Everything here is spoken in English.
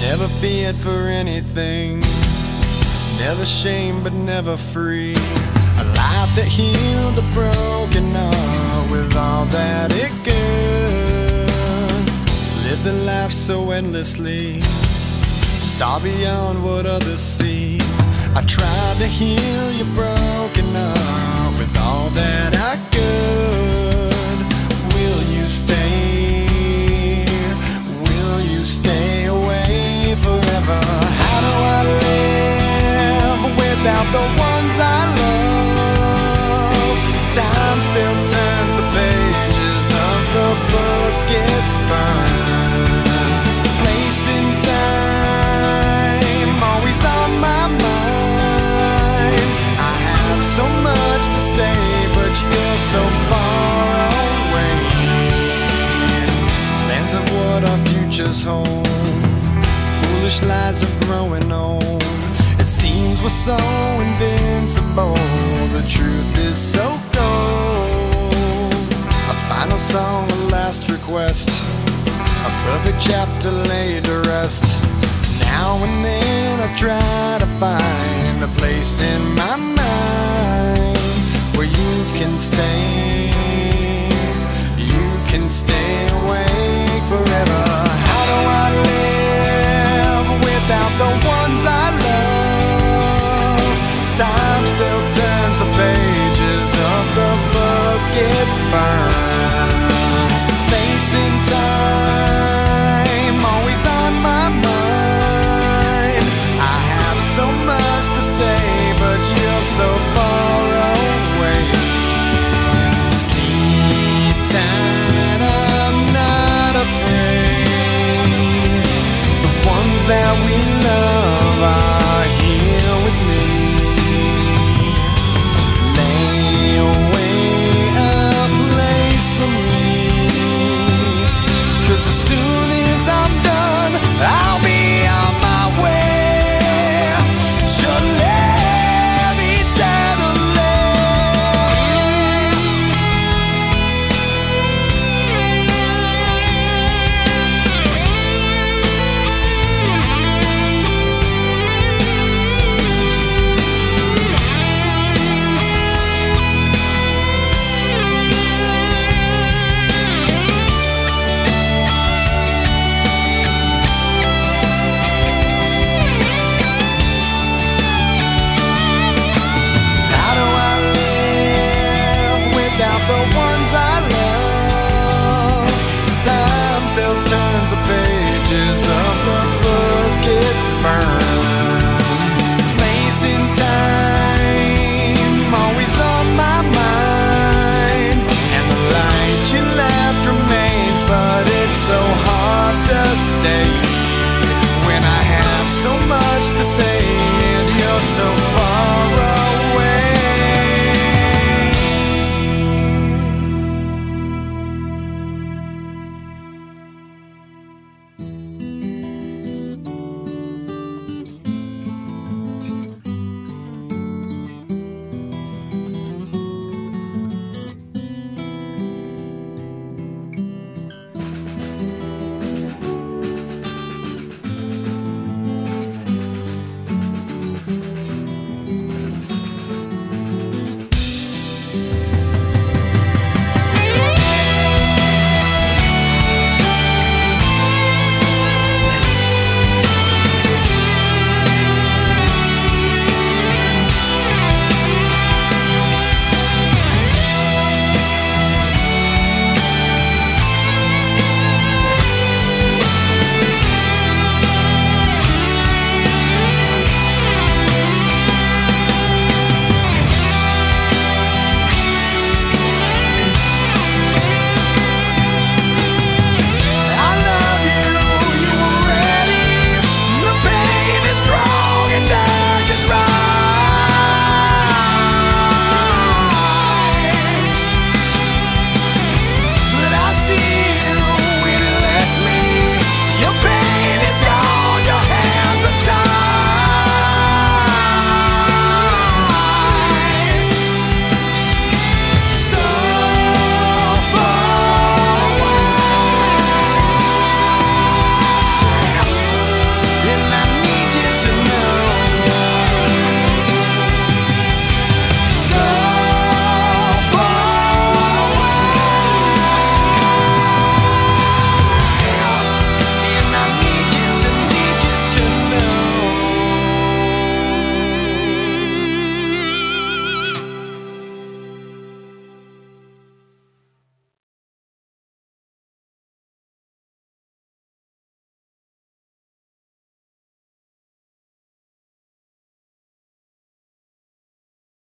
Never feared for anything, never shamed but never free. A life that healed the broken heart with all that it could. Lived a life so endlessly, saw beyond what others see. I tried to heal your broken heart with all that I could. Will you stay? Will you stay away forever? How do I live without the ones I love? Time still turns the pages of the book it's burned. Place in time, always on my mind. I have so much to say, but you're so far away. Plans of what our futures hold, foolish lies of growing old. It seems we're so invincible, the truth is so cold. A final song, a last request, a perfect chapter laid to rest. Now and then I try to find a place in my mind where you can stay, you can stay awake forever. How do I live without the ones I love? Time still turns the pages of the book it's burned.